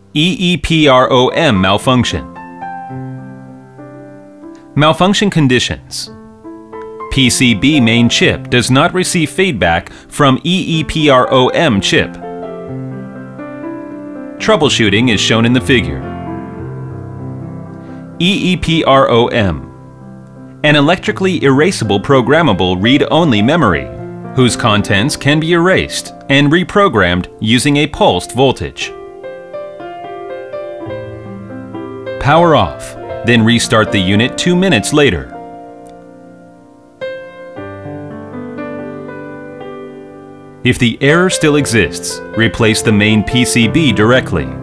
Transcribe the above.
EEPROM malfunction. Malfunction conditions. PCB main chip does not receive feedback from EEPROM chip. Troubleshooting is shown in the figure. EEPROM. An electrically erasable programmable read-only memory, whose contents can be erased and reprogrammed using a pulsed voltage. Power off, then restart the unit 2 minutes later. If the error still exists, replace the main PCB directly.